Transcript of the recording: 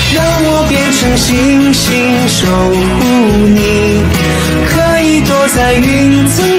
让我变成星星守护你，可以躲在云层